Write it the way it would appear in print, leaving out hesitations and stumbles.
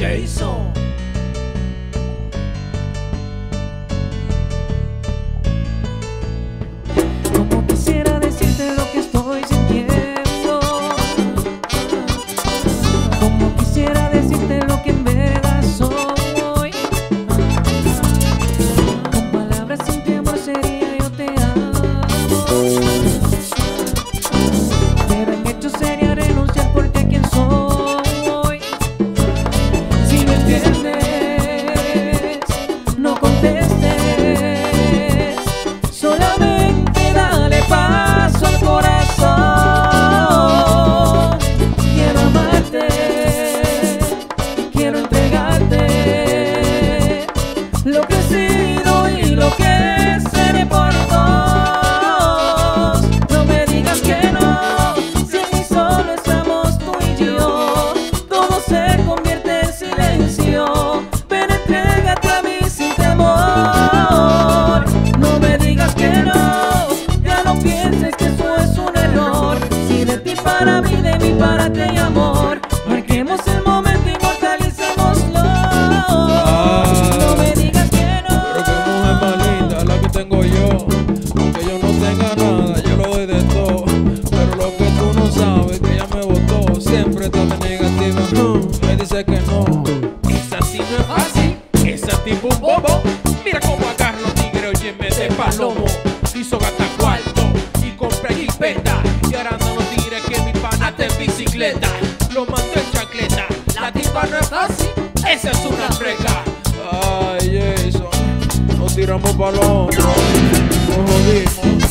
Jason. Como quisiera decirte lo que estoy sintiendo, como quisiera decirte lo que en verdad soy. Con palabras sin ti, amor, sería yo te amo, pero en hechos sería renunciar porque a quien soy. Si me entiendes, no contestes, solamente dale paso al corazón. Quiero amarte, quiero entregarte lo que he sido y lo que seré por dos. No me digas que no, si aquí solo estamos tú y yo, todo se convierte en silencio. Ven, entrégate a mí sin temor. No me digas que no, ya no pienses que eso es un error. Si de ti para mí, de mí para ti hay amor, marquemos el momento, inmortalicémoslo. No me digas que no. Pero qué mujer más linda la que tengo yo. Aunque yo no tenga nada, yo lo doy de todo. Pero lo que tú no sabes, que ella me botó. Siempre está de negativa, me dice que no. Esa sí no es fácil, esa tipo un bobo. Mira cómo agarra los tigres, óyeme de palomo. Hizo gata cuarto y compré jipeta. Y ahora no los tigres que mi pana está en bicicleta. Lo mandó en chancleta, la tipa no es fácil, esa es una frega. Ay, Jason, nos tiramos para los hombros, nos jodimos.